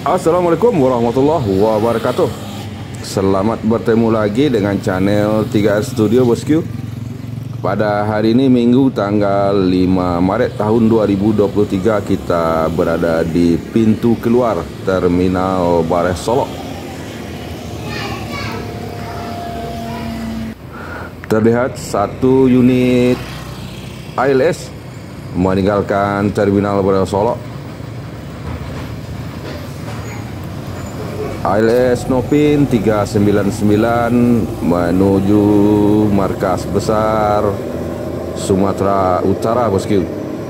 Assalamualaikum warahmatullahi wabarakatuh. Selamat bertemu lagi dengan channel 3R Studio bosku. Pada hari ini Minggu tanggal 5 Maret tahun 2023, kita berada di pintu keluar Terminal Bares Solok. Terlihat satu unit ALS meninggalkan Terminal Bares Solok. ALS Nopin 399 menuju markas besar Sumatera Utara bosku.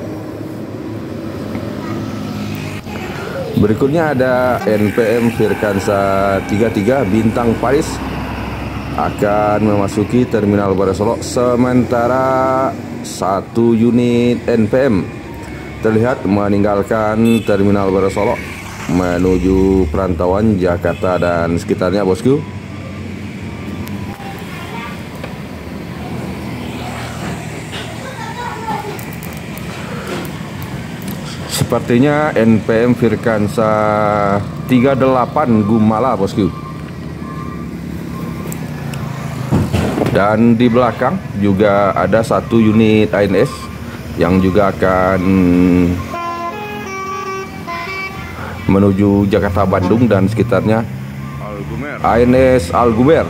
Berikutnya ada NPM Firkansa 33 Bintang Paris akan memasuki Terminal Bares Solok, sementara satu unit NPM terlihat meninggalkan Terminal Bares Solok menuju perantauan Jakarta dan sekitarnya bosku. Sepertinya NPM Firkansa 38 Gumala bosku. Dan di belakang juga ada satu unit ANS yang juga akan menuju Jakarta, Bandung dan sekitarnya. ANS Algumer.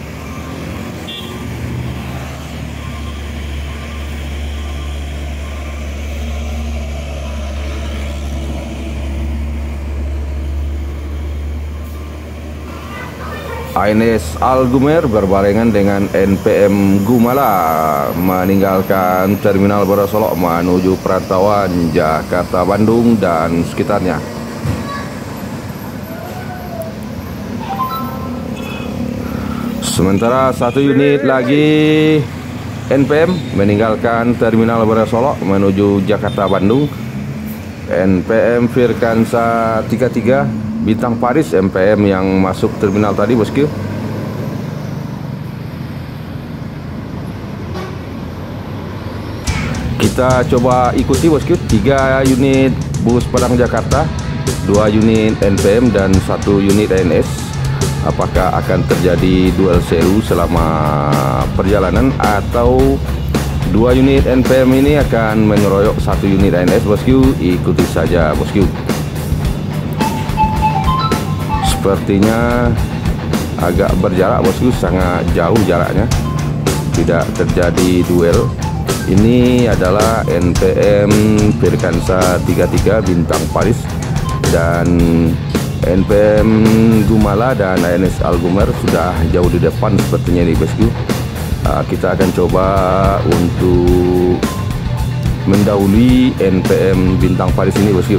ANS Algumer berbarengan dengan NPM Gumala meninggalkan Terminal Bares Solok menuju perantauan Jakarta, Bandung dan sekitarnya. Sementara satu unit lagi NPM meninggalkan Terminal Bares Solok menuju Jakarta, Bandung. NPM Firkansa 33 Bintang Paris NPM yang masuk terminal tadi bosku. Kita coba ikuti bosku, 3 unit bus Padang Jakarta, 2 unit NPM dan 1 unit ANS. Apakah akan terjadi duel seru selama perjalanan atau 2 unit NPM ini akan mengeroyok 1 unit ANS bosku? Ikuti saja bosku. Sepertinya agak berjarak bosku, sangat jauh jaraknya, tidak terjadi duel. Ini adalah NPM Firkansa 33 Bintang Paris dan NPM Gumala dan ANS Algumer sudah jauh di depan sepertinya nih bosku. Kita akan coba untuk mendahului NPM Bintang Paris ini bosku.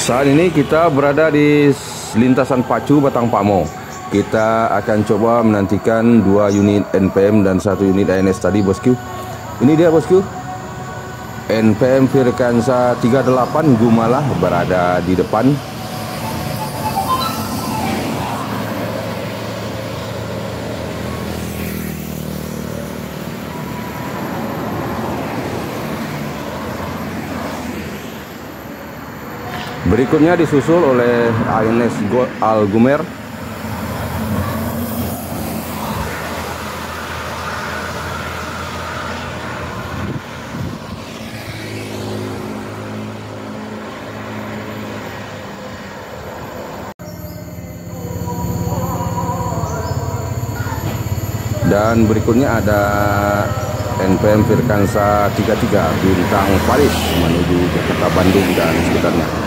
Saat ini kita berada di lintasan Pacu Batang Pamo. Kita akan coba menantikan 2 unit NPM dan 1 unit ANS tadi, bosku. Ini dia, bosku. NPM Firkansa 38 Gumalah berada di depan. Berikutnya disusul oleh ANS Al-Gumer. Dan berikutnya ada NPM Firkansa 33 Bintang Paris menuju Jakarta, Bandung dan sekitarnya.